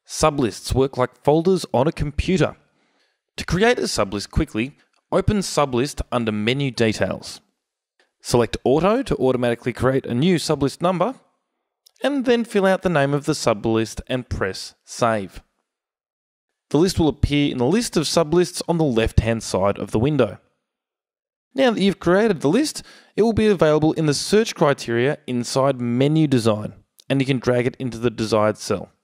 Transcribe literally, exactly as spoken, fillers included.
Sublists work like folders on a computer. To create a sublist quickly, open Sublist under Menu Details. Select Auto to automatically create a new sublist number, and then fill out the name of the sublist and press Save. The list will appear in the list of sublists on the left-hand side of the window. Now that you've created the list, it will be available in the search criteria inside Menu Design, and you can drag it into the desired cell.